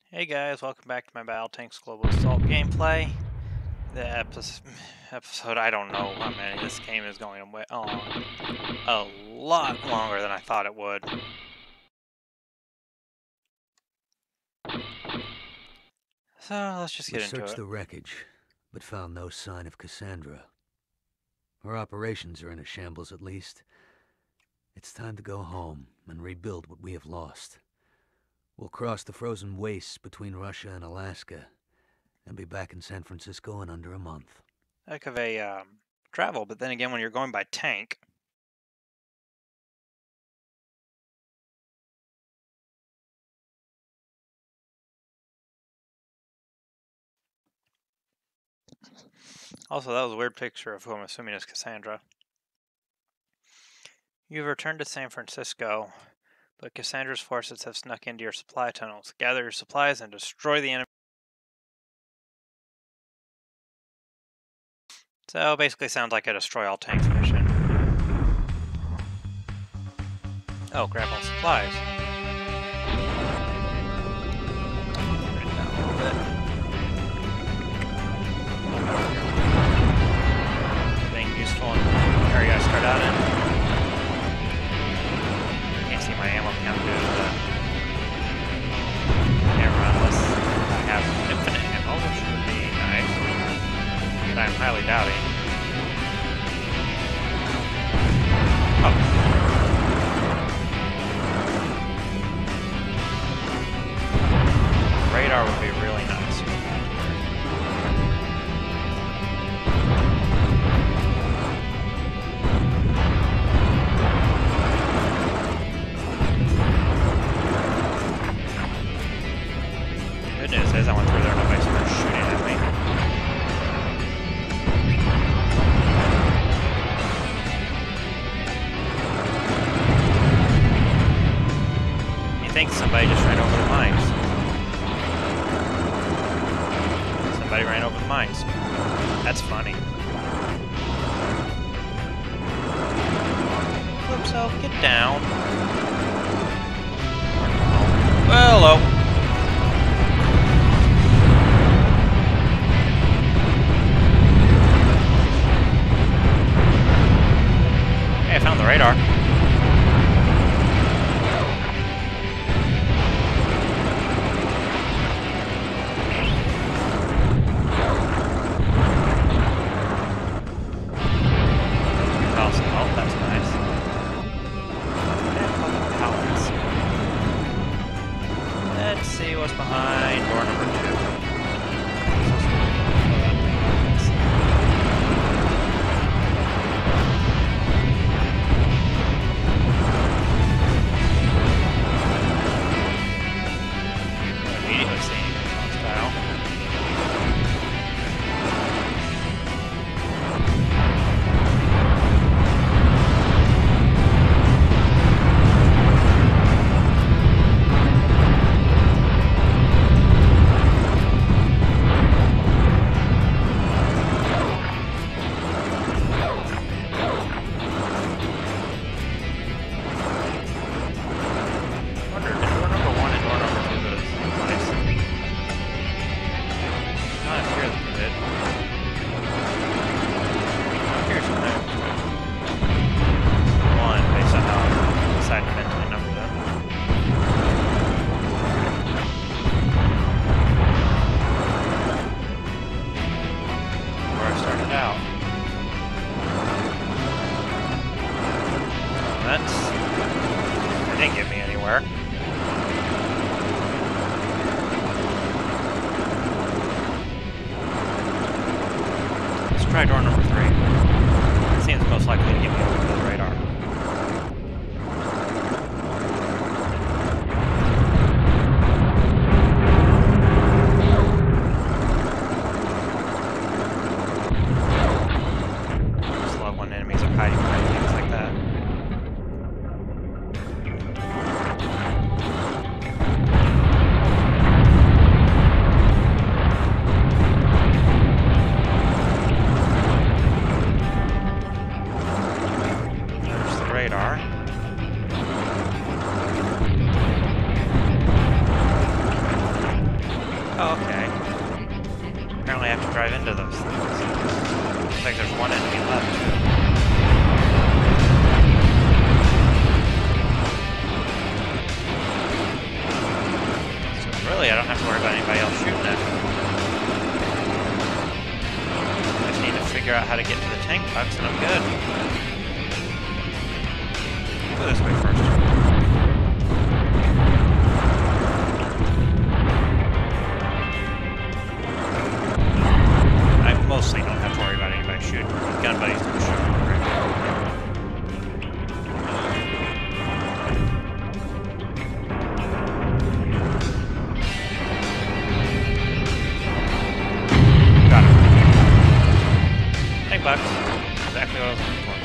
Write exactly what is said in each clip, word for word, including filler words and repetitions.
Hey guys, welcome back to my BattleTanx Global Assault gameplay. The episode, episode, I don't know how many, this game is going on a lot longer than I thought it would. So let's just get we into searched it. the wreckage, but found no sign of Cassandra. Our operations are in a shambles at least. It's time to go home and rebuild what we have lost. We'll cross the frozen wastes between Russia and Alaska, and be back in San Francisco in under a month. Heck of a um, travel, but then again, when you're going by tank, also that was a weird picture of who I'm assuming is Cassandra. You've returned to San Francisco, but Cassandra's forces have snuck into your supply tunnels. Gather your supplies and destroy the enemy. So basically sounds like a destroy all tanks mission. Oh, grab all supplies. Bring it down a little bit. Anything useful in the area I start out in? Can't see my ammo count due to the camera unless I have infinite ammo, which would be nice. But I'm highly doubting. Oh. Radar would be really nice. Good news is I went through there and nobody started shooting at me. You think somebody just ran over the mines? Somebody ran over the mines. That's funny. Flip self, get down. Well, hello. Hey, I found the radar. Behind door number two. Immediately seeing hostile. Try door number three. It seems most likely to get me over to the radar. I just love when enemies are hiding behind things like that. Oh, okay. Apparently I have to drive into those things. Looks like there's one enemy left, too. So really, I don't have to worry about anybody else shooting at me. I just need to figure out how to get to the tank box and I'm good. Go this way first. I mostly don't have to worry about anybody shooting. Gun buddies don't shoot me right now. Got him. Tank box. Exactly what I was looking for.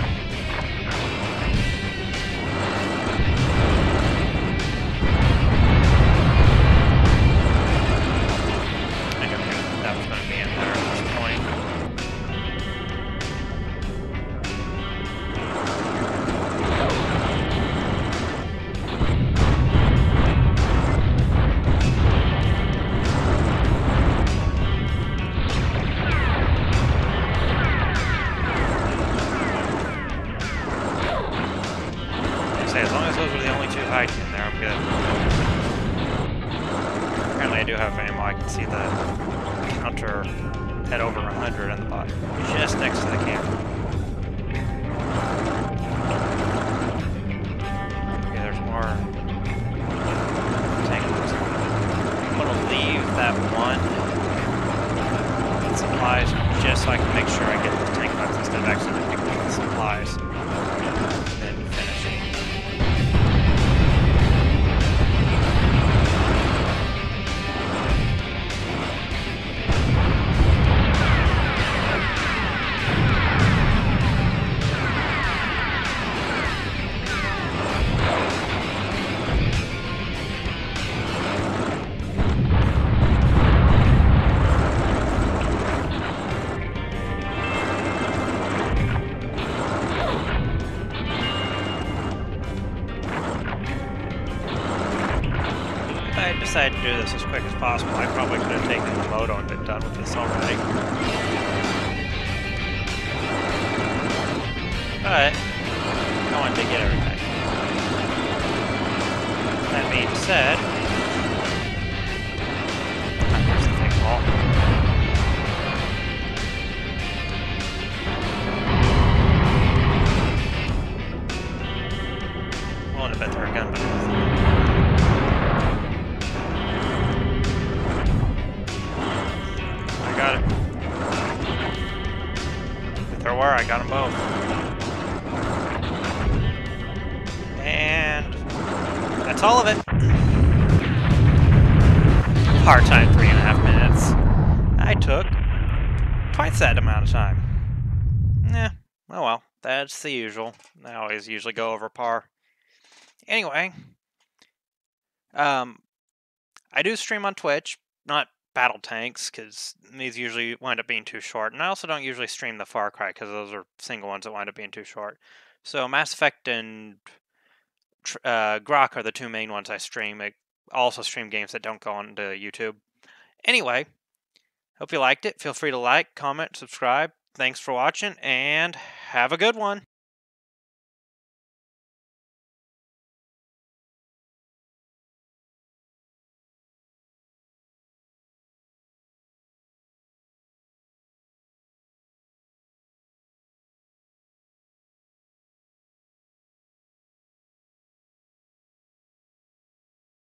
As long as those are the only two hiding in there, I'm good. Apparently I do have ammo. I can see the counter at over one hundred on the bottom, just next to the camera. Okay, there's more tanks. I'm going to leave that one supplies just so I can make sure I get the tank box instead of actually picking up the supplies. And then finishing. I decided to do this as quick as possible. I probably could have taken the moto and been done with this already. But I wanted to get everything. That being said, here's the thing, Paul. Willing to bet there are gun buttons. Got it. If there were, I got them both. And that's all of it. Hard time, three and a half minutes. I took twice that amount of time. Eh, oh well, that's the usual. I always usually go over par. Anyway, um, I do stream on Twitch, not BattleTanx, because these usually wind up being too short. And I also don't usually stream the Far Cry, because those are single ones that wind up being too short. So Mass Effect and uh, Grok are the two main ones I stream. I also stream games that don't go onto YouTube. Anyway, hope you liked it. Feel free to like, comment, subscribe. Thanks for watching, and have a good one.